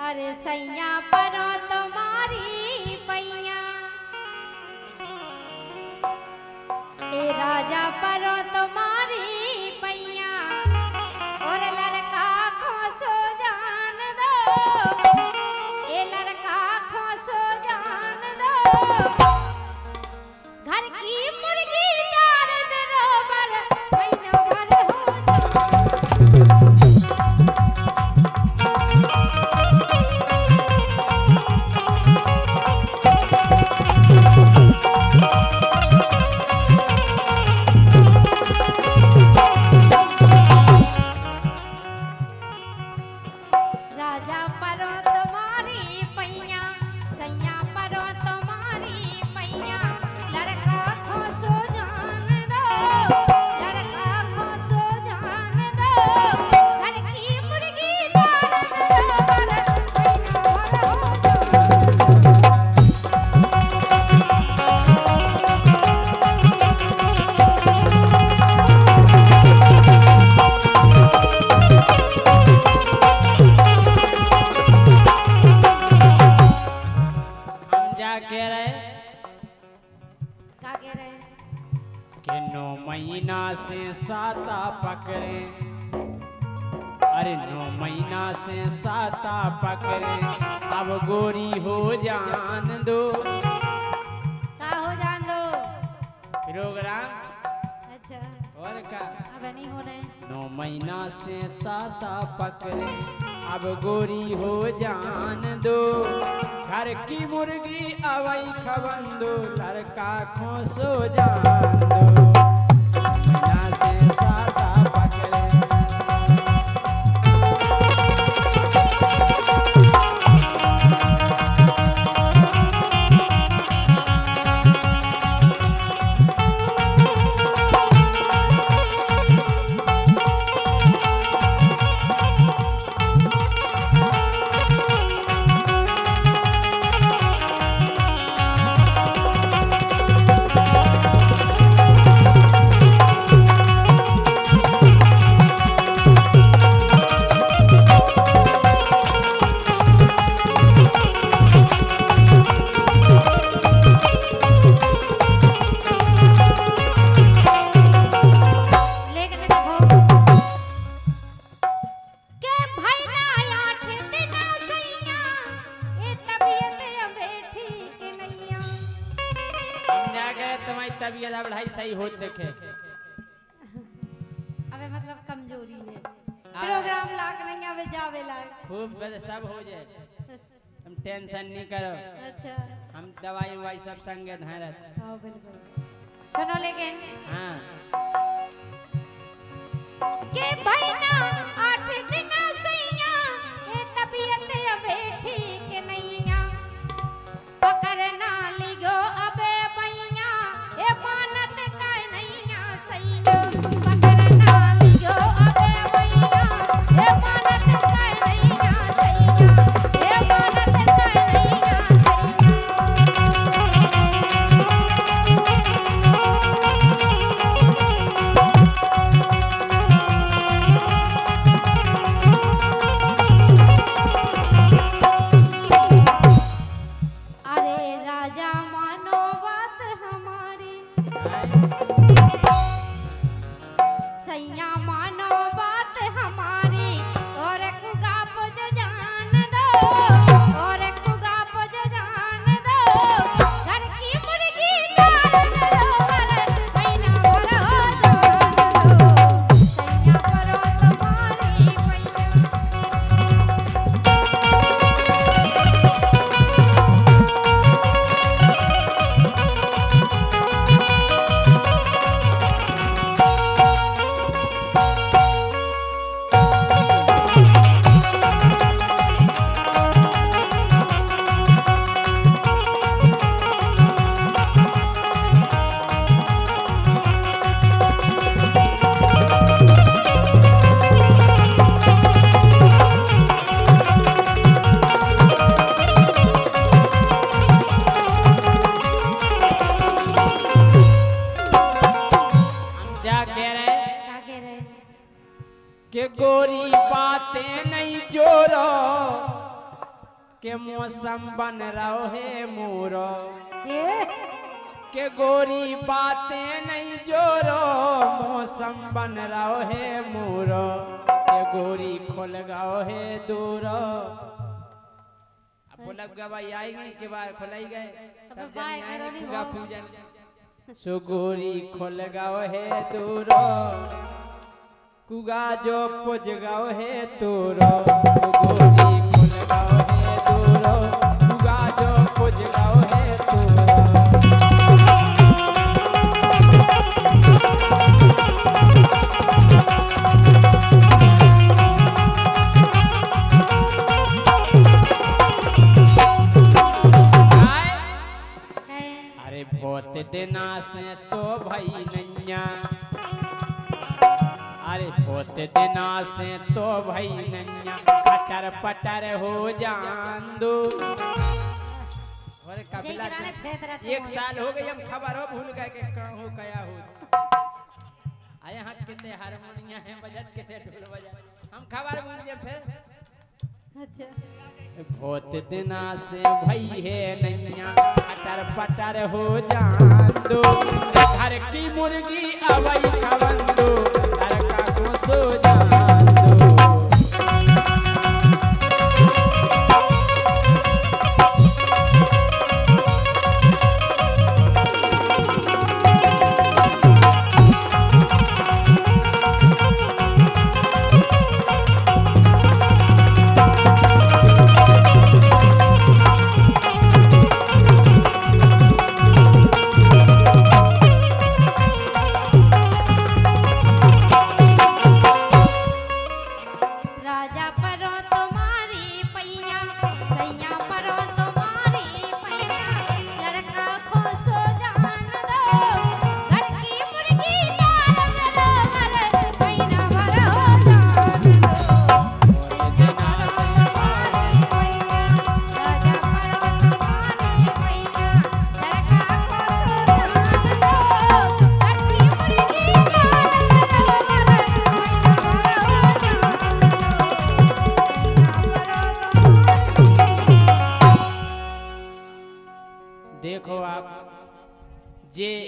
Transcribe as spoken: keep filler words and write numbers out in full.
अरे सैया परो तुम्हारी पैया, ए राजा परो तुम्हारी पैया, और लड़का को सो जान दो, ए लड़का को सो जान दो। घर की मुर्गी डाल बरोबर महीनों घर हो से साता पकड़े, अरे नौ महीना से साता पकड़े, अब गोरी हो जान दो। का हो जान दो प्रोग्राम? अच्छा और का अब नहीं हो रहे। नौ महीना से साता पकड़े, अब गोरी हो जान दो। घर की मुर्गी अवई खवन दो, लड़का खो सो जान दो। से साता पकड़े, तबीयत बढ़ाई सही होत देखे। अबे मतलब कमजोरी है, प्रोग्राम लाग नहीं अबे जावे लाग खूब बस सब हो जाए, तुम टेंशन नहीं करो। अच्छा हम दवाई ववाई सब संगे धरत। हाँ बिल्कुल सुनो लेकिन हाँ के भाई ना आठ दिन सैया ये तबीयत अबे ठीक नहीं आ, पकड़ना लियो अबे भैया ये मानत का नहीं आ सैया, पकड़ना लियो अबे भैया ये मानत का नहीं आ सैया, ये मानत का नहीं आ सैया। के मौसम बन रहो है मोरो ए के गोरी बातें नहीं जोरो मौसम बन रहो है मोरो के गोरी खोल गाओ है दूरो। अब बोला गवाई आएंगे के बार खोलाई गए सब जन आएंगे पूगा पूजन सो गोरी खोल गाओ है दूरो कुगा जो पुज गाओ है तोरो गोरी खोल गाओ है दूरो कुगा जो पुज गाओ है तोरो। अरे बहुत दिना से तो भाई नैया अरे बहुत दिना से तो भाई नैया पटर पटर हो जान दो। और कपिला एक साल हो गई हम खबर हो भूल गए कि कहाँ हो गया हो आए यहाँ कितने हारमोनिया हैं बजत कितने ढोल बजा हम खबर भूल गए फिर। अच्छा बहुत दिना से भाई है नैया पटर पटर हो जान दो घर की मुर्गी अवई खवन दो लड़का को सो जान दो। देखो आप जे